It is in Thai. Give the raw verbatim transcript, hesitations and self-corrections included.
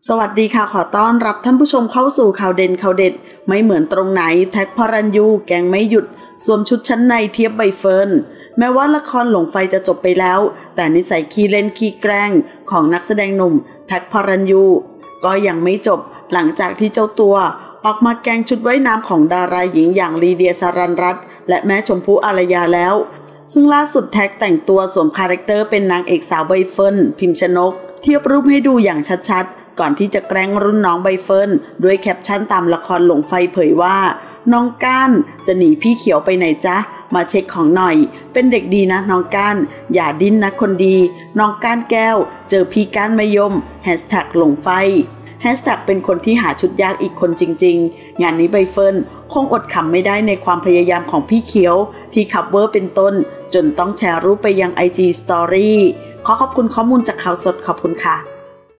สวัสดีค่ะขอต้อนรับท่านผู้ชมเข้าสู่ข่าวเด่นข่าวเด็ดไม่เหมือนตรงไหนแท็กพระรัญยูแกงไม่หยุดสวมชุดชั้นในเทียบใบเฟิร์นแม้ว่าละครหลงไฟจะจบไปแล้วแต่นิสัยขี้เล่นขี้แกล้งของนักแสดงหนุ่มแท็กพระรัญยูก็ยังไม่จบหลังจากที่เจ้าตัวออกมาแกงชุดว่ายน้ำของดาราหญิงอย่างลีเดียสรัญรัตน์และแม่ชมพู่อารยาแล้วซึ่งล่าสุดแท็กแต่งตัวสวมคาแรคเตอร์เป็นนางเอกสาวใบเฟิร์นพิมชนกเทียบรูปให้ดูอย่างชัดๆก่อนที่จะแกล้งรุ่นน้องใบเฟิร์นด้วยแคปชั่นตามละครหลงไฟเผยว่าน้องก้านจะหนีพี่เขียวไปไหนจ๊ะมาเช็คของหน่อยเป็นเด็กดีนะน้องก้านอย่าดิ้นนะคนดีน้องก้านแก้วเจอพี่ก้านมะยมแฮชแท็กหลงไฟแฮชแท็กเป็นคนที่หาชุดยากอีกคนจริงๆงานนี้ใบเฟิร์นคงอดขำไม่ได้ในความพยายามของพี่เขียวที่คัฟเวอร์เป็นต้นจนต้องแชร์รูปไปยัง ไอ จี Story ขอขอบคุณข้อมูลจากข่าวสดขอบคุณค่ะ